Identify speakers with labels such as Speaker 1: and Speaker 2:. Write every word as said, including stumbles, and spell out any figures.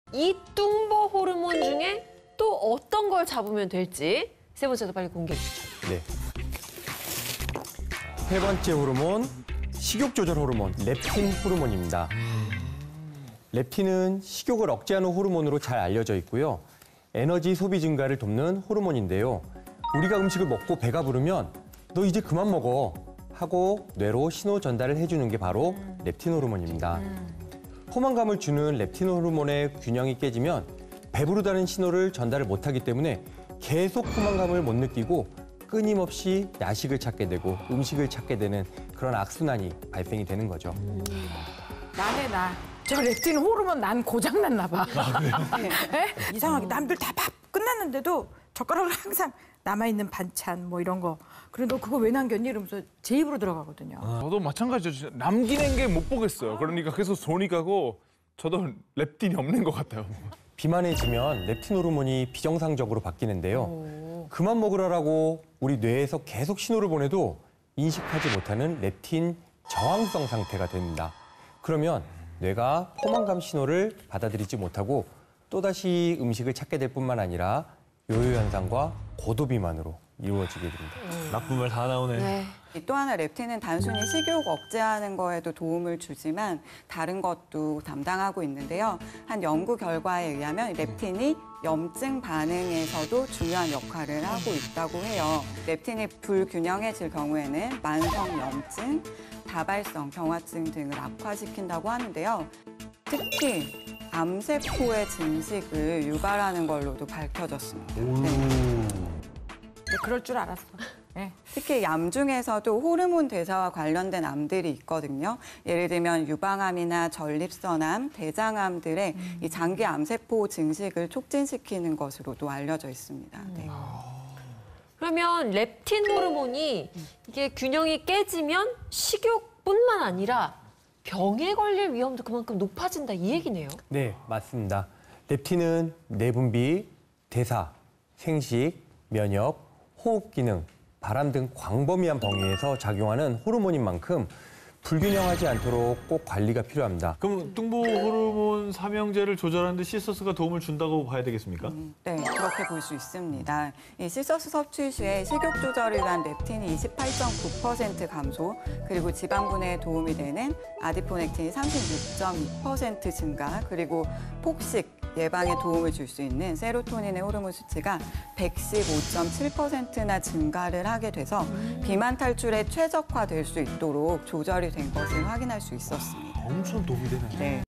Speaker 1: 이 뚱보 호르몬 중에 또 어떤 걸 잡으면 될지 세 번째도 빨리 공개해 주시죠.
Speaker 2: 네. 세 번째 호르몬, 식욕 조절 호르몬, 렙틴 호르몬입니다. 렙틴은 식욕을 억제하는 호르몬으로 잘 알려져 있고요. 에너지 소비 증가를 돕는 호르몬인데요. 우리가 음식을 먹고 배가 부르면 너 이제 그만 먹어 하고 뇌로 신호 전달을 해주는 게 바로 렙틴 호르몬입니다. 포만감을 주는 렙틴 호르몬의 균형이 깨지면 배부르다는 신호를 전달을 못하기 때문에 계속 포만감을 못 느끼고 끊임없이 야식을 찾게 되고 음식을 찾게 되는 그런 악순환이 발생이 되는 거죠.
Speaker 3: 나네 나. 저 렙틴 호르몬 난 고장났나 봐. 아, 네. 이상하게 남들 다 밥 끝났는데도 젓가락을 항상 남아있는 반찬 뭐 이런 거. 그래 너 그거 왜 남겼니? 이러면서 제 입으로 들어가거든요.
Speaker 4: 아, 저도 마찬가지죠. 남기는 게 못 보겠어요. 그러니까 계속 손이 가고 저도 렙틴이 없는 것 같아요.
Speaker 2: 비만해지면 렙틴 호르몬이 비정상적으로 바뀌는데요. 오. 그만 먹으라고 우리 뇌에서 계속 신호를 보내도 인식하지 못하는 렙틴 저항성 상태가 됩니다. 그러면 뇌가 포만감 신호를 받아들이지 못하고 또다시 음식을 찾게 될 뿐만 아니라 요요 현상과 고도비만으로 이루어지게 됩니다.
Speaker 5: 음. 나쁜 말 다 나오네.
Speaker 1: 네.
Speaker 6: 또 하나 렙틴은 단순히 식욕 억제하는 거에도 도움을 주지만 다른 것도 담당하고 있는데요. 한 연구 결과에 의하면 렙틴이 염증 반응에서도 중요한 역할을 하고 있다고 해요. 렙틴이 불균형해질 경우에는 만성 염증, 다발성 경화증 등을 악화시킨다고 하는데요. 특히 암세포의 증식을 유발하는 걸로도 밝혀졌습니다. 네.
Speaker 3: 네, 그럴 줄 알았어. 네.
Speaker 6: 특히 암 중에서도 호르몬 대사와 관련된 암들이 있거든요. 예를 들면 유방암이나 전립선암, 대장암들의 음. 이 장기 암세포 증식을 촉진시키는 것으로도 알려져 있습니다. 네.
Speaker 1: 그러면 렙틴 호르몬이 이게 균형이 깨지면 식욕뿐만 아니라 병에 걸릴 위험도 그만큼 높아진다 이 얘기네요.
Speaker 2: 네, 맞습니다. 렙틴은 내분비, 대사, 생식, 면역, 호흡 기능, 바람 등 광범위한 범위에서 작용하는 호르몬인 만큼 불균형하지 않도록 꼭 관리가 필요합니다.
Speaker 5: 그럼 뚱보 호르몬 삼형제를 조절하는 데 시서스가 도움을 준다고 봐야 되겠습니까?
Speaker 6: 음, 네, 그렇게 볼 수 있습니다. 이 시서스 섭취 시에 식욕 조절을 위한 렙틴이 이십팔 점 구 퍼센트 감소, 그리고 지방 분해에 도움이 되는 아디포넥틴이 삼십육 점 이 퍼센트 증가, 그리고 폭식 예방에 도움을 줄 수 있는 세로토닌의 호르몬 수치가 백십오 점 칠 퍼센트나 증가를 하게 돼서 비만 탈출에 최적화될 수 있도록 조절이 된 것을 확인할 수 있었습니다.
Speaker 5: 엄청 도움이 되네.
Speaker 6: 네.